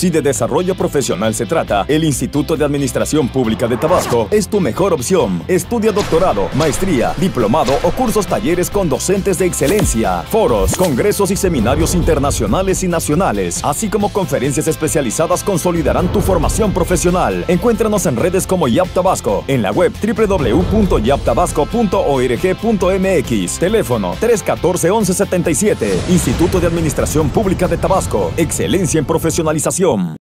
Si de desarrollo profesional se trata, el Instituto de Administración Pública de Tabasco es tu mejor opción. Estudia doctorado, maestría, diplomado o cursos talleres con docentes de excelencia, foros, congresos y seminarios internacionales y nacionales, así como conferencias especializadas consolidarán tu formación profesional. Encuéntranos en redes como IAP Tabasco, en la web www.yaptabasco.org.mx, teléfono 314-1177, Instituto de Administración Pública de Tabasco, excelencia en profesionalización.